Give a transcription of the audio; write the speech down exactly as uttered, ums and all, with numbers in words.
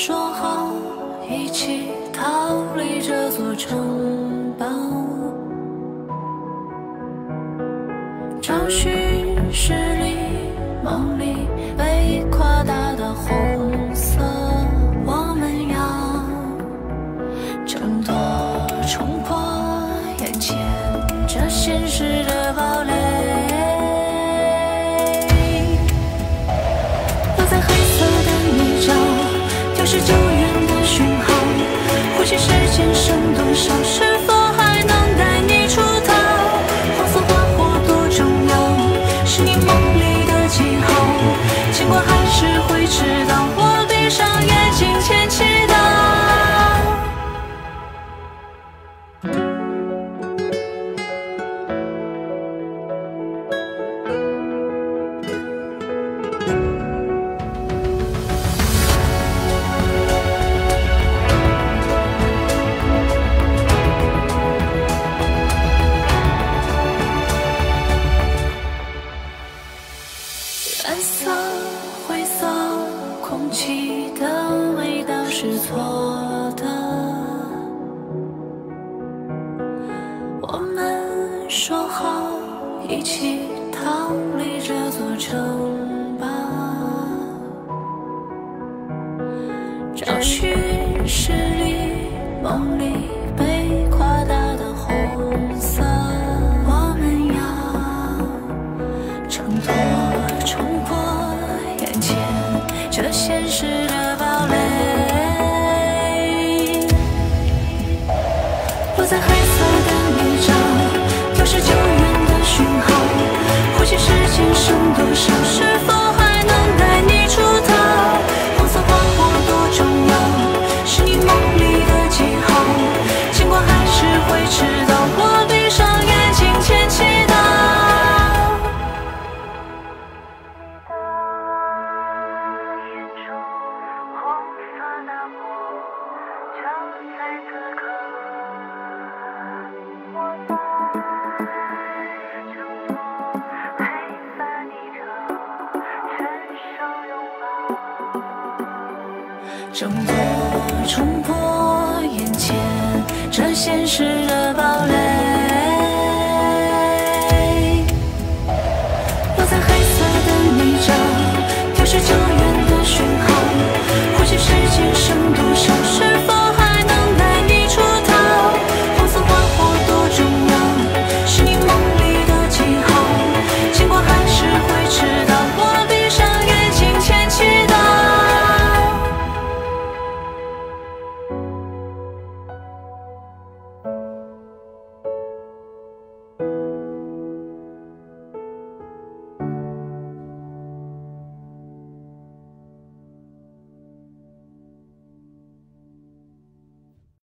说好一起逃离这座城堡，找寻视力梦里被夸大的红色，我们要挣脱冲破眼前这现实的堡垒，落在黑色的泥沼，丢失救援的讯号，呼吸时间剩多少，是否还能带你出逃？黄色花火多重要，是你梦里的记号，经过还是会迟到，我闭上眼睛前祈祷。蓝色、灰色，空气的味道是错的。我们说好一起逃离这座城堡，找寻视力梦里被夸大的红色，我们要挣脱冲破眼前这现实的堡垒，落在黑色的泥沼，丢失救援的讯号，呼吸时间剩多少，是否还能带你出逃？黄色花火多重要，是你梦里的记号，经过还是会迟到，我闭上眼睛前祈祷。挣脱冲破眼前这现实的堡垒。